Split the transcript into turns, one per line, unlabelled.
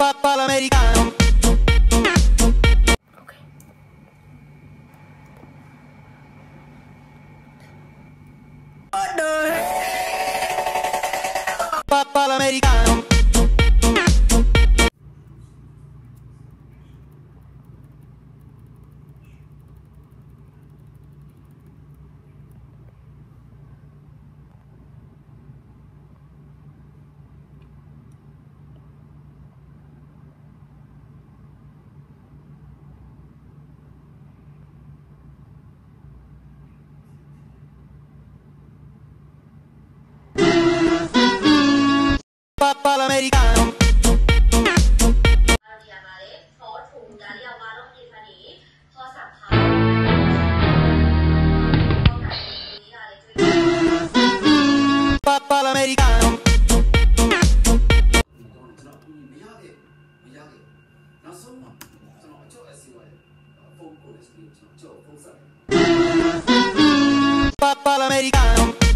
Papà l'americano.
Ok.
Papà l'americano. Papà l'americano.
เราเทียมาเลยขอถุงดาเรียว่าต้องมีฟันนี้พอสับขาต้องการนี้อะไรช่วย
Papà l'americano.
နောက်ဆုံးမှာကျွန်တော်အကျော် SC ရဲ့ဖုန်းကိုလည်းကျွန်တော်အကျော်ဖုန်းဆက်
Papà l'americano.